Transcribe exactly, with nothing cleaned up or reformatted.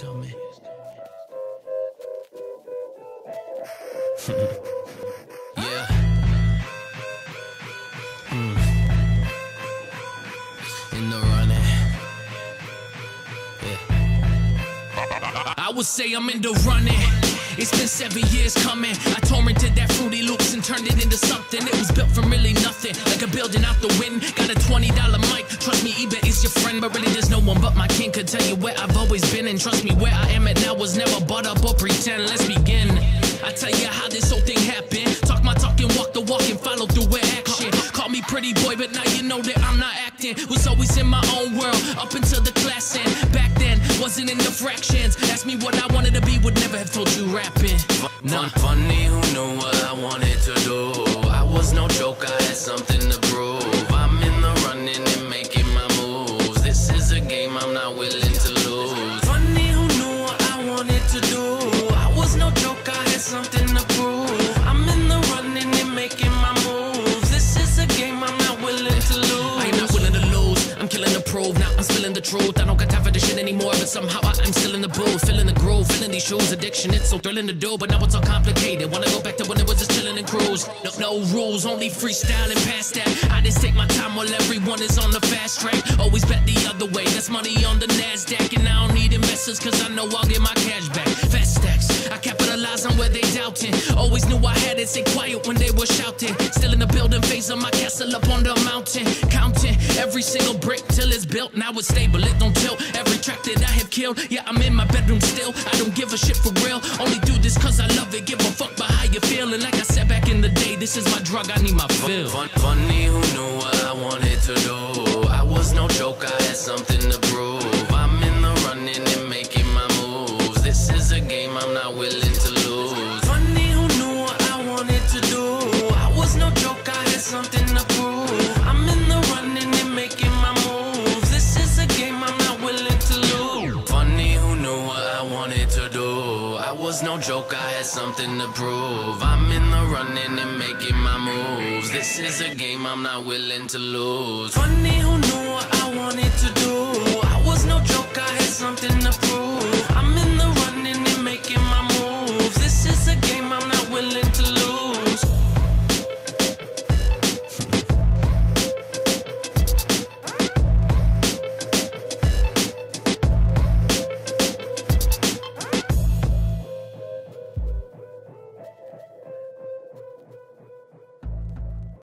coming. Yeah. Mm. In the running. Yeah. I would say I'm in the running. It's been seven years coming. I torrented that Fruity Loops and turned it into something. It was built from really nothing, like a building out the wind. Got a twenty dollar mic. Trust me, eBay is your friend, but really there's no one but my king could tell you where I've always been. And trust me, where I am at now was never bought up or pretend. Let's begin. I tell you how this whole thing happened. Talk my talk and walk the walk and follow through with action. Call me pretty boy, but now you know that I'm not acting. Was always in my own world, up until the class end. Back then, wasn't in the fractions. Ask me what I wanted to be, would never have told you rapping. Nah. Funny who knew what I wanted to do. I was no joke, I had something to prove. I'm in the running and making my moves. This is a game I'm not willing to lose. Funny who knew what I wanted to do. I was no joke, I had something to prove. I'm in the running and making my moves. This is a game I'm not willing to lose. I ain't not willing to lose. I'm killing the proof, now I'm spilling the truth. I don't got time for this shit anymore, but somehow I, I'm still in the booth, feeling the groove, feeling these shoes. Addiction, it's so thrilling to do, but now it's all complicated. Wanna go back to when it was just chilling and cruise. No, no rules, only freestyling past that. I just take my time while everyone is on the fast track. Always bet the other way, that's money on the NASDAQ. And I don't need investors, cause I know I'll get my cash back. Fast stacks, I capitalize on where they doubting. Always knew I had it, stay quiet when they were shouting. Still in the building phase of my castle up on the mountain. Counting every single brick till it's built. Now it's stable, it don't tilt. Every track that I have killed, yeah, I'm in my bedroom still. I don't give a shit for real, only do this cause I love it. Give a fuck about how you feel. And like I said back in the day, this is my drug, I need my fill. Fun, funny who knew what I wanted to do. I was no joke, I had something to prove. I'm in the running and making my moves. This is a game I'm not willing to lose. Funny who knew what I wanted to do. I was no joke, I had something to prove. I'm in the running and making my moves. This is a game I'm not willing to lose. Funny who knew what I wanted to do. I was no joke, I had something to prove. I'm in the running and making my moves. This is a game I'm not willing to lose. Funny who knew what I wanted to do. I was no joke, I had something to prove.